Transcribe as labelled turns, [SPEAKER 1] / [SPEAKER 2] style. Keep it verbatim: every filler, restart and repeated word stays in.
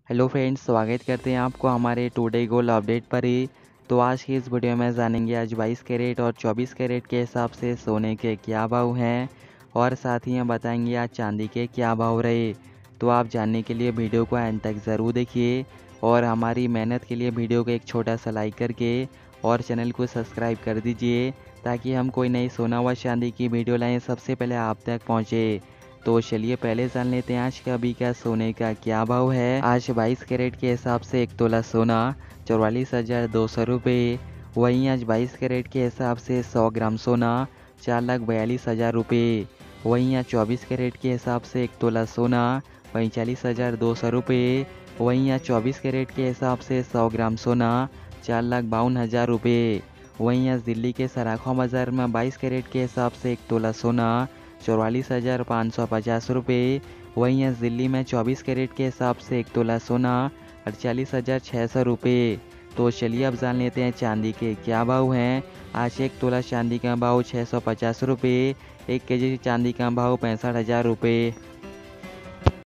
[SPEAKER 1] Hello friends, स्वागत करते हैं आपको हमारे टुडे गोल्ड अपडेट पर ही। तो आज की इस वीडियो में जानेंगे आज बाईस कैरेट और चौबीस कैरेट के हिसाब से सोने के क्या भाव हैं और साथ ही हम बताएंगे आज चांदी के क्या भाव रहे। तो आप जानने के लिए वीडियो को एंड तक ज़रूर देखिए और हमारी मेहनत के लिए वीडियो को एक छोटा सा लाइक करके और चैनल को सब्सक्राइब कर दीजिए ताकि हम कोई नई सोना व चांदी की वीडियो लाएँ सबसे पहले आप तक पहुँचे। तो चलिए पहले जान लेते हैं आज का अभी का सोने का क्या भाव है। आज बाईस कैरेट के हिसाब से एक तोला सोना चौवालीस हजार दो सौ रुपये। वहीं आज बाईस कैरेट के हिसाब से सौ ग्राम सोना चार लाख बयालीस हजार रुपये। वहीं आज चौबीस कैरेट के हिसाब से एक तोला सोना पैंतालीस हजार दो सौ रुपये। वहीं आज चौबीस कैरेट के हिसाब से सौ ग्राम सोना चार लाख बावन हजार रुपये। वहीं आज दिल्ली के सराखा बाजार में बाईस कैरेट के हिसाब से एक तोला सोना चौवालीस हज़ार पाँच सौ पचास रुपये। वहीं आज दिल्ली में चौबीस कैरेट के हिसाब से एक तोला सोना अड़तालीस हज़ार छः सौ रुपये। तो चलिए अब जान लेते हैं चांदी के क्या भाव हैं। आज एक तोला चांदी का भाव छः सौ पचास रुपये। एक के जी चांदी का भाव पैंसठ हज़ार रुपये।